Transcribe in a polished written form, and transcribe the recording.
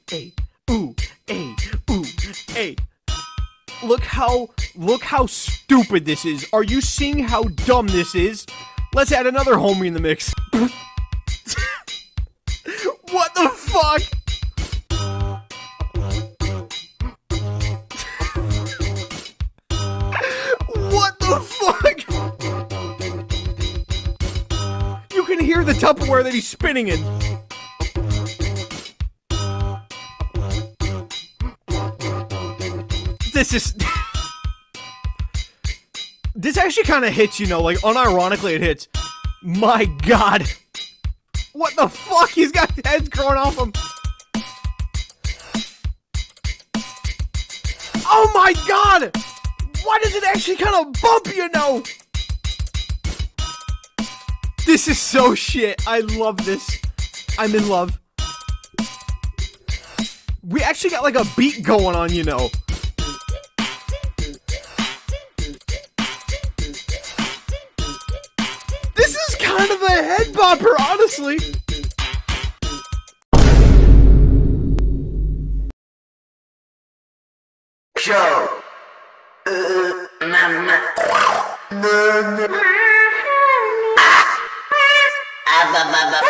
hey, ooh, hey, ooh, hey. Look how stupid this is. Are you seeing how dumb this is? Let's add another homie in the mix. What the fuck? What the fuck? You can hear the Tupperware that he's spinning in. This is... This actually kind of hits, you know, like, unironically it hits. My god. What the fuck? He's got heads growing off him. Oh my god! Why does it actually kind of bump, you know? This is so shit. I love this. I'm in love. We actually got like a beat going on, you know. This is kind of a head bopper, honestly. Joe. Mama.